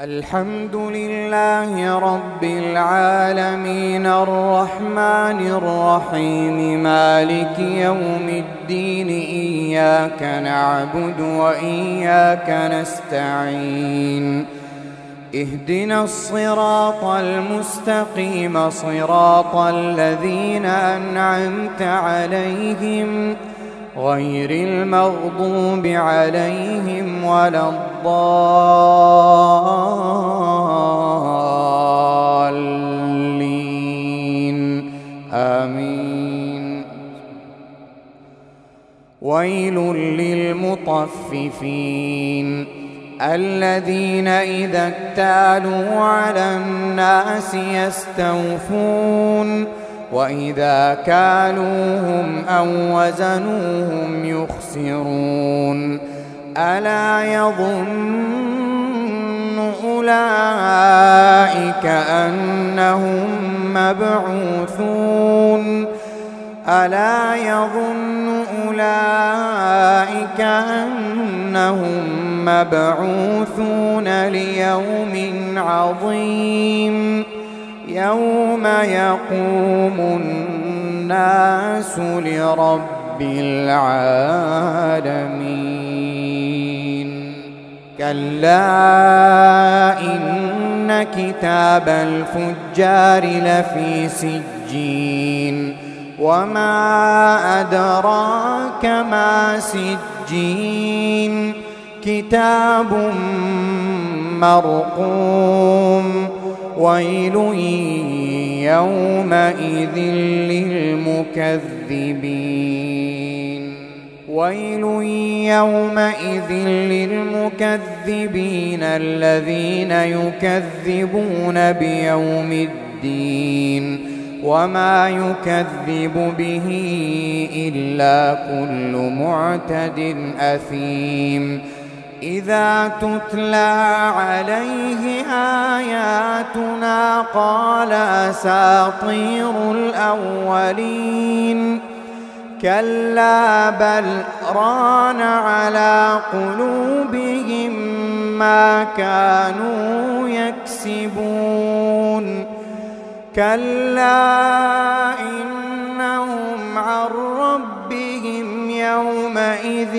الحمد لله رب العالمين الرحمن الرحيم مالك يوم الدين إياك نعبد وإياك نستعين اهدنا الصراط المستقيم صراط الذين أنعمت عليهم غير المغضوب عليهم ولا الضالين آمين. ويل للمطففين الذين إذا اكتالوا على الناس يستوفون وإذا كالوهم أو وزنوهم يخسرون. ألا يظن أولئك أنهم مبعوثون ألا يظن أولئك أنهم مبعوثون ليوم عظيم يوم يقوم الناس لرب العالمين. كلا إن كتاب الفجار لفي سجين وما أدراك ما سجين كتاب مرقوم. ويل يومئذ للمكذبين ويل يومئذ للمكذبين الذين يكذبون بيوم الدين وما يكذب به إلا كل معتد أثيم. إذا تتلى عليه آياتنا قال أساطير الأولين كلا بل ران على قلوبهم ما كانوا يكسبون. كلا إنهم عن ربهم يومئذ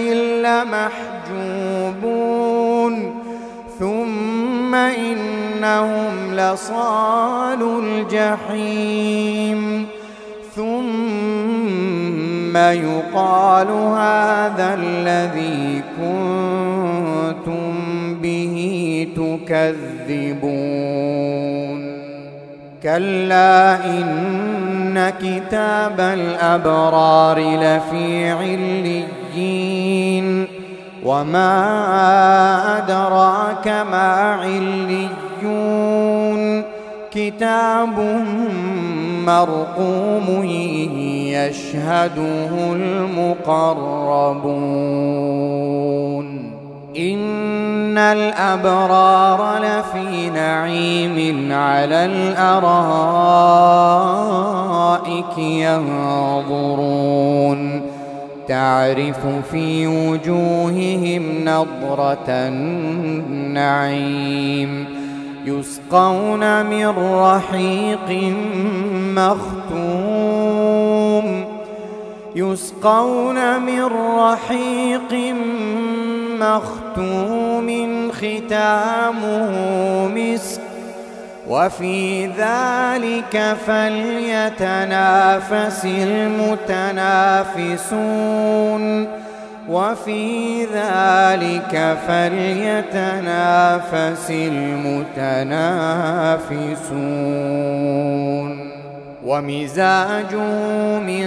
لمحجوبون ثم إنهم لصالو الجحيم ثم يقال هذا الذي كنتم به تكذبون. كلا إن كتاب الأبرار لفي عليين وما أدراك ما عليون كتاب مرقوم يشهده المقربون. إن الأبرار لفي نعيم على الأرائك ينظرون تعرف في وجوههم نضرة النعيم يسقون من رحيق مختوم ختامه مسك وفي ذلك فليتنافس المتنافسون. ومزاجه من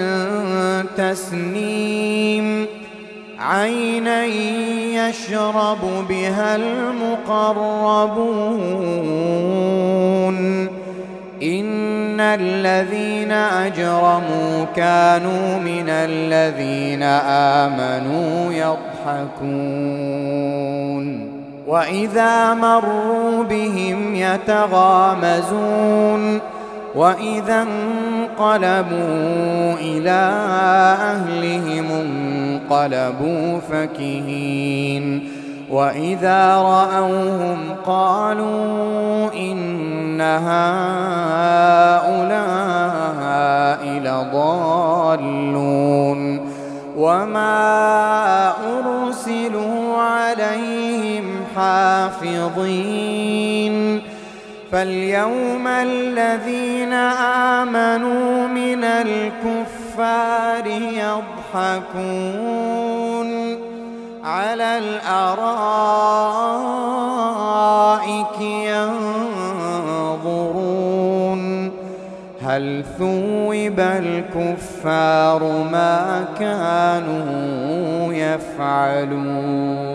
تسنيم عينا يشرب بها المقربون. إن الذين أجرموا كانوا من الذين آمنوا يضحكون وإذا مروا بهم يتغامزون وإذا انقلبوا إلى أهلهم انقلبوا فكهين وإذا رأوهم قالوا إن هؤلاء لضالون وما أرسلوا عليهم حافظين فاليوم الذين آمنوا من الكفار يضحكون على الأرائك ينظرون هل ثوب الكفار ما كانوا يفعلون.